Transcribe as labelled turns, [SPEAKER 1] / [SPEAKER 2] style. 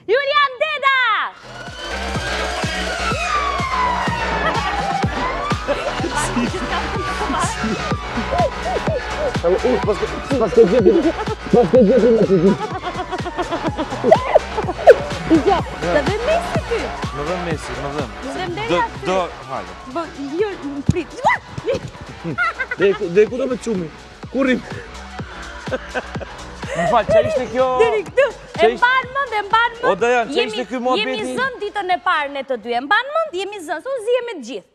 [SPEAKER 1] Julian Deda! Să vem Messi ty!
[SPEAKER 2] Më vëm Messi, më vëm.
[SPEAKER 1] Vem Deda ty!
[SPEAKER 2] Do, hajde.
[SPEAKER 1] Bă, eu prit.
[SPEAKER 3] Dhe ku do me qumi? Kurim?
[SPEAKER 2] Më falë, që ishte kjo...
[SPEAKER 1] Deri këtu. E mban mend, e mban mend.
[SPEAKER 2] O Dajan, që ishte ky muhabeti?
[SPEAKER 1] Jemi zënë ditën e parë ne të dy. E mban mend, jemi zënë, so zihemi të gjithë.